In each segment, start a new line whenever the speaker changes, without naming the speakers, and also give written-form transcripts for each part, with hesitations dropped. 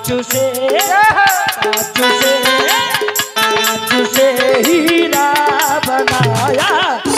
से हीरा बनाया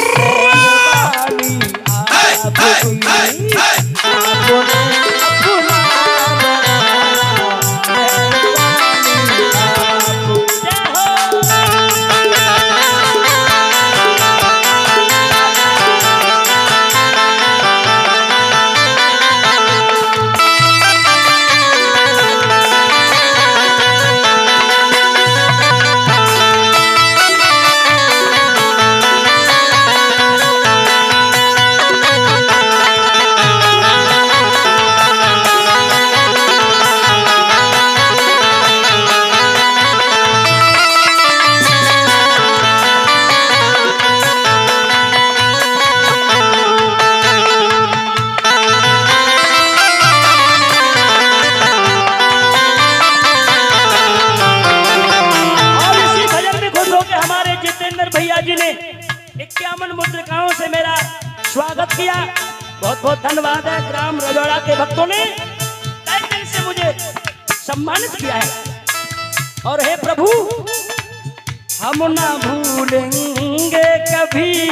जी ने 51 मुद्रिकाओं से मेरा स्वागत किया। बहुत बहुत धन्यवाद है। ग्राम रजौड़ा के भक्तों ने तहे दिल से मुझे सम्मानित किया है। और हे प्रभु, हम ना भूलेंगे कभी